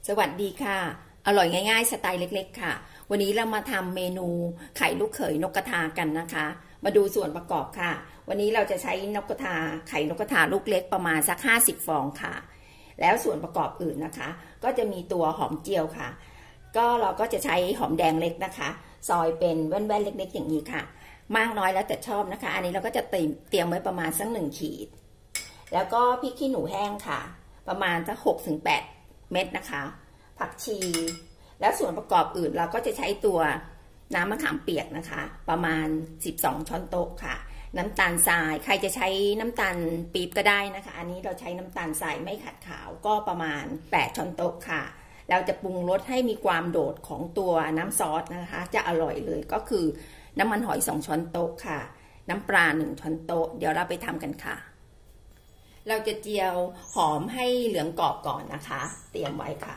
สวัสดีค่ะอร่อยง่ายๆสไตล์เล็กๆค่ะวันนี้เรามาทำเมนูไข่ลูกเขยนกกระทากันนะคะมาดูส่วนประกอบค่ะวันนี้เราจะใช้นกกระทาไข่นกกระทาลูกเล็กประมาณสัก50 ฟองค่ะแล้วส่วนประกอบอื่นนะคะก็จะมีตัวหอมเจียวค่ะก็เราก็จะใช้หอมแดงเล็กนะคะซอยเป็นแว่นๆเล็กๆอย่างนี้ค่ะมากน้อยแล้วแต่ชอบนะคะอันนี้เราก็จะเตรียมไว้ประมาณสัก1 ขีดแล้วก็พริกขี้หนูแห้งค่ะประมาณสัก6-8 เม็ดนะคะผักชีแล้วส่วนประกอบอื่นเราก็จะใช้ตัวน้ำมะขามเปียกนะคะประมาณ12 ช้อนโต๊ะค่ะน้ำตาลทรายใครจะใช้น้ำตาลปี๊บก็ได้นะคะอันนี้เราใช้น้ำตาลทรายไม่ขัดขาวก็ประมาณ8 ช้อนโต๊ะค่ะเราจะปรุงรสให้มีความโดดของตัวน้ำซอสนะคะจะอร่อยเลยก็คือน้ำมันหอย2 ช้อนโต๊ะค่ะน้ำปลา1 ช้อนโต๊ะเดี๋ยวเราไปทำกันค่ะเราจะเจียวหอมให้เหลืองกรอบก่อนนะคะเตรียมไว้ค่ะ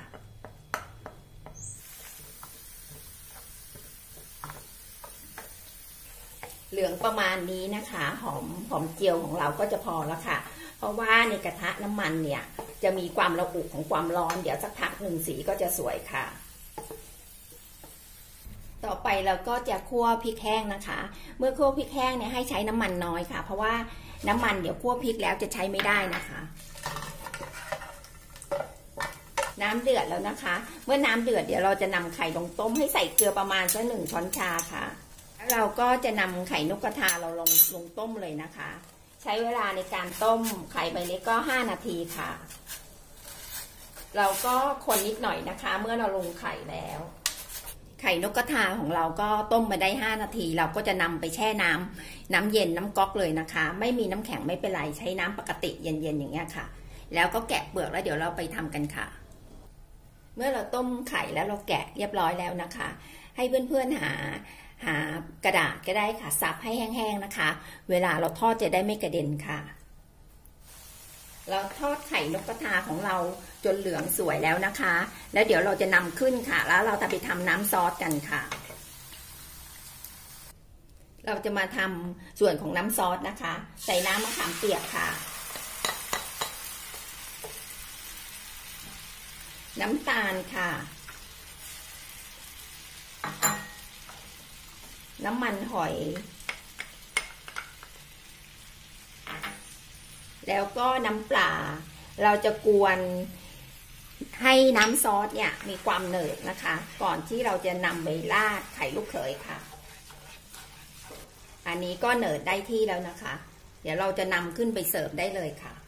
เหลืองประมาณนี้นะคะหอมเจียวของเราก็จะพอแล้วค่ะเพราะว่าในกระทะน้ำมันเนี่ยจะมีความระอุของความร้อนเดี๋ยวสักพักหนึ่งสีก็จะสวยค่ะต่อไปเราก็จะคั่วพริกแห้งนะคะเมื่อคั่วพริกแห้งเนี่ยให้ใช้น้ำมันน้อยค่ะเพราะว่าน้ำมันเดี๋ยวคั่วพริกแล้วจะใช้ไม่ได้นะคะน้ำเดือดแล้วนะคะเมื่อน้ำเดือดเดี๋ยวเราจะนำไข่ลงต้มให้ใส่เกลือประมาณสัก1 ช้อนชาค่ะเราก็จะนำไข่นกกระทาเราลงต้มเลยนะคะใช้เวลาในการต้มไข่ใบเล็กก็5 นาทีค่ะเราก็คนนิดหน่อยนะคะเมื่อเราลงไข่แล้วไข่นกกระทาของเราก็ต้มมาได้5 นาทีเราก็จะนำไปแช่น้ำเย็นน้ำก๊อกเลยนะคะไม่มีน้ำแข็งไม่เป็นไรใช้น้ำปกติเย็นๆอย่างเงี้ยค่ะแล้วก็แกะเปลือกแล้วเดี๋ยวเราไปทำกันค่ะเมื่อเราต้มไข่แล้วเราแกะเรียบร้อยแล้วนะคะให้เพื่อนๆหากระดาษก็ได้ค่ะซับให้แห้งๆนะคะเวลาเราทอดจะได้ไม่กระเด็นค่ะเราทอดไข่นกกระทาของเราจนเหลืองสวยแล้วนะคะแล้วเดี๋ยวเราจะนำขึ้นค่ะแล้วเราจะไปทำน้ำซอสกันค่ะเราจะมาทำส่วนของน้ำซอสนะคะใส่น้ำมะขามเปียกค่ะน้ำตาลค่ะน้ำมันหอยแล้วก็น้ำปลาเราจะกวนให้น้ำซอสเนี่ยมีความเหนืดนะคะก่อนที่เราจะนำไปราดไข่ลูกเขยค่ะอันนี้ก็เหนืดได้ที่แล้วนะคะเดี๋ยวเราจะนำขึ้นไปเสิร์ฟได้เลยค่ะ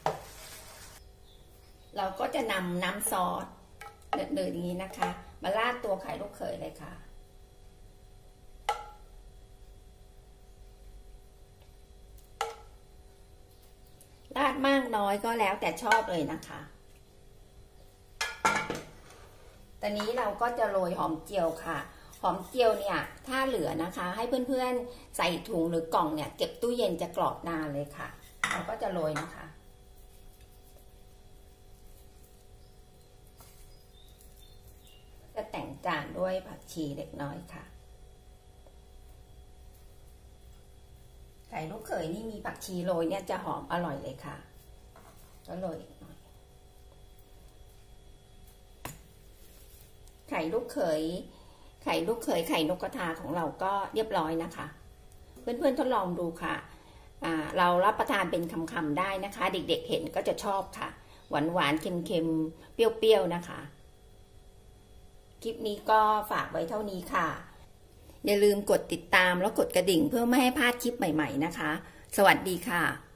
เราก็จะนำน้ำซอสเหนืดๆอย่างนี้นะคะมาราดตัวไข่ลูกเขยเลยค่ะราดมากน้อยก็แล้วแต่ชอบเลยนะคะตอนนี้เราก็จะโรยหอมเจียวค่ะหอมเจียวเนี่ยถ้าเหลือนะคะให้เพื่อนๆใส่ถุงหรือกล่องเนี่ยเก็บตู้เย็นจะกรอบนานเลยค่ะเราก็จะโรยนะคะจะแต่งจานด้วยผักชีเล็กน้อยค่ะไข่ลูกเขยนี่มีผักชีโรยเนี่ยจะหอมอร่อยเลยค่ะก็โรยอีกหน่อยไข่ลูกเขยไข่นกกระทาของเราก็เรียบร้อยนะคะเพื่อนๆทดลองดูค่ะเรารับประทานเป็นคำๆได้นะคะเด็กๆเห็นก็จะชอบค่ะหวานๆเค็มๆเปรี้ยวๆนะคะคลิปนี้ก็ฝากไว้เท่านี้ค่ะอย่าลืมกดติดตามแล้วกดกระดิ่งเพื่อไม่ให้พลาดคลิปใหม่ๆนะคะสวัสดีค่ะ